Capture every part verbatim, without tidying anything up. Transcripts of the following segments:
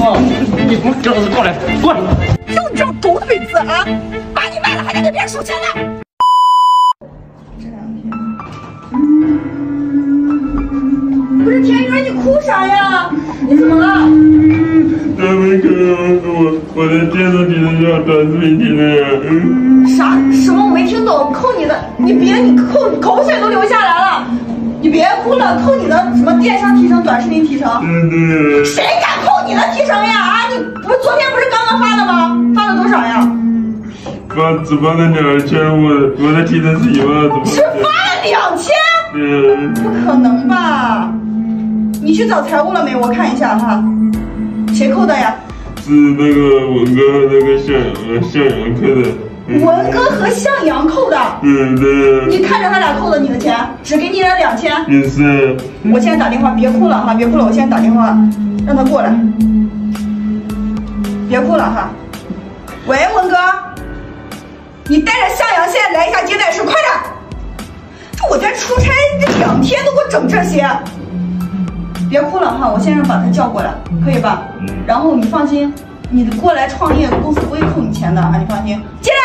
哦，你给我老子过来，过来！ 就你这种狗腿子啊，把你卖了还得给别人数钱呢！这两天，不是田园，你哭啥呀？你怎么了？ 他们可能我我在电视机上短视频听的呀。 啥？什么？我没听懂。扣你的，你别，你扣口水都流下来了。你别哭了，扣你的什么电商提成、短视频提成？ 对对。 谁敢扣你的提成呀？啊，你不是昨天不是刚刚发的吗？发了多少呀？ 发只发了两千，我我的提成是一万，怎么？ 只发了两千？ 嗯。 不可能吧？你去找财务了没？我看一下哈。谁扣的呀？ 是那个文哥和那个向阳向阳扣的。 文哥和向阳扣的。 嗯，对。 你看着他俩扣的你的钱，只给你了两千。 也是。 我现在打电话，别哭了哈，别哭了，我现在打电话让他过来。别哭了哈。喂，文哥，你带着向阳现在来一下接待室，快点！这我在出差这两天都给我整这些。别哭了哈，我先生把他叫过来，可以吧？嗯。然后你放心，你过来创业，公司不会扣你钱的啊，你放心。进来。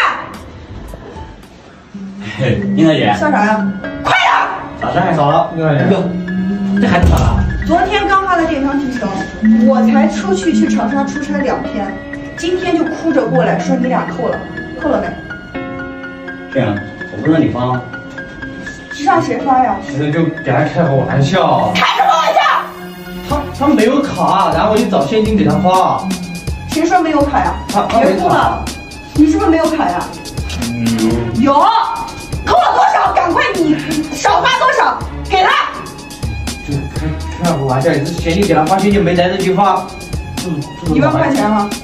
嘿，林大姐。 笑啥呀？快点！ 咋这还少了？林大姐。哟，这孩子咋了？ 昨天刚发的电商提成，我才出去去长沙出差两天，今天就哭着过来说你俩扣了，扣了没？ 这样，我不让你发。 让谁发呀？ 其实就给他开个玩笑。 开什么玩笑？ 他他没有卡，然后我就找现金给他发。 谁说没有卡呀？ 他别哭了，你是不是没有卡呀？ 有。 有，扣了多少？赶快你少发多少？给他。 就开开个玩笑，你这现金给他发，现金没来得及发。 一万块钱吗？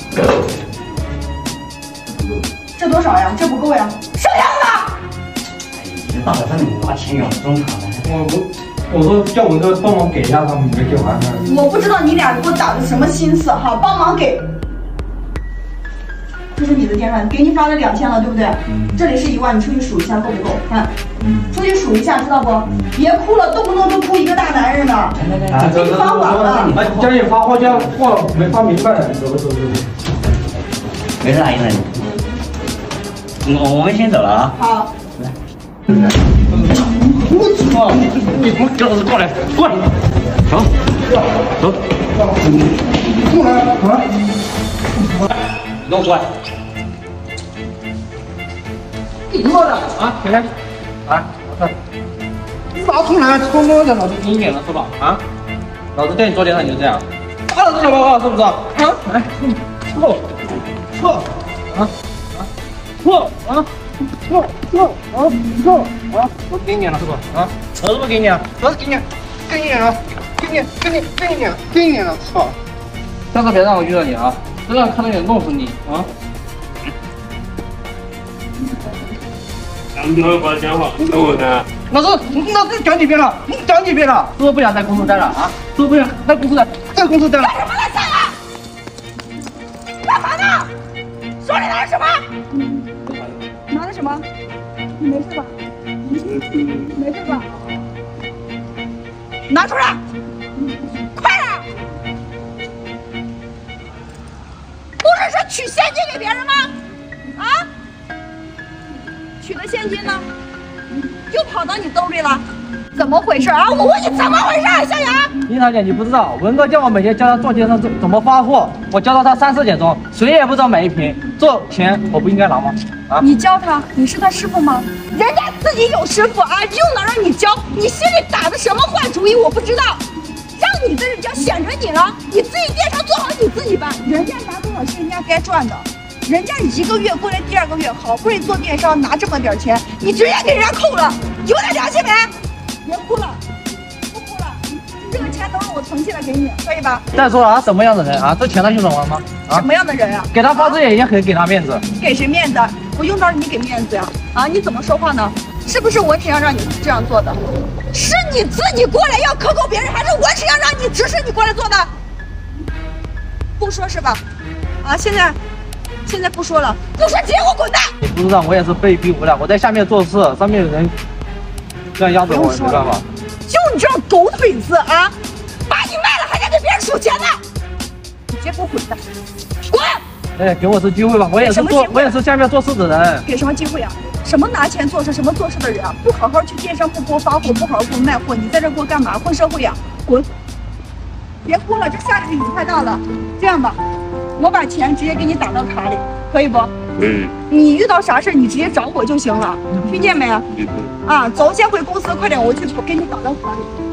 这多少呀？这不够呀。剩下的呢？ 你大早上你拿钱要中卡的。 我我我说叫文哥帮忙给一下他们，没给完。 我不知道你俩给我打的什么心思哈，帮忙给。这是你的电话，给你发了两千了，对不对？嗯。这里是一万，你出去数一下够不够？看，嗯，出去数一下，知道不？嗯、别哭了，动不动就哭一个大男人的。给你发完了。 啊，叫你发货叫货没发明白，走走走走。 没事，阿姨那里。我我们先走了啊。 好。 来。我操！你给我老子过来，过来，走，走， 过来啊！ 你给我过来。 你过来啊！起来！啊！我操！你咋出来？冲动的老子给你脸了是吧？啊！老子带你坐电上你就这样，打了这个报告是不是？啊！来，错错啊啊错啊！错错啊错啊！我给你了是吧？啊，儿子不给你啊，儿子给你，给你了，给你给你给你给你了，操！下次别让我遇到你啊，这样看到你弄死你啊！ 咱们就把电话给我的。 老师，老师讲几遍了，你讲几遍了，是不是不想在公司待了啊？是不是不想在公司待，在公司待了？ 干什么呢，夏阳？干嘛呢？手里拿着什么？拿的什么？你没事吧？没事吧？拿出来！快点！不是说取现金给别人吗？啊？取的现金呢？又跑到你兜里了？怎么回事啊？我问你怎么回事啊，向阳？ 林小姐，你不知道，文哥叫我每天教他做电商怎怎么发货，我教到他三四点钟，谁也不知道买一瓶，这钱我不应该拿吗？啊？ 你教他，你是他师傅吗？人家自己有师傅啊，用得让你教，你心里打的什么坏主意？我不知道，让你的人家显着你了，你自己电商做好你自己吧，人家拿多少是人家该赚的。人家一个月过来，第二个月好不容易做电商拿这么点钱，你直接给人家扣了，有点良心没？别哭了，不哭了，这个钱都是我存起来给你，可以吧？ 再说了啊，什么样的人啊？这钱他用得完吗？啊？ 什么样的人啊？ 给他发这也也可以给他面子。 给谁面子？我用到你给面子呀？啊，你怎么说话呢？是不是我体上让你这样做的？是你自己过来要克扣别人，还是我体上让你指使你过来做的？不说是吧？啊，现在。现在不说了，不说直接给我滚蛋！ 你不知道，我也是被逼无奈，我在下面做事，上面有人这样压着我，没办法。 就你这种狗腿子啊，把你卖了还得给别人数钱呢！ 接给我滚蛋，滚！ 哎，给我次机会吧，我也是做，我也是下面做事的人。 给什么机会啊？什么拿钱做事，什么做事的人啊？不好好去电商铺给我发货，不好好给我卖货，你在这给我干嘛？混社会呀、啊？滚！别哭了，这下雨太大了。这样吧，我把钱直接给你打到卡里，可以不？ 可以。 你遇到啥事你直接找我就行了，听见没？啊，走，先回公司，快点，我去给你打到卡里。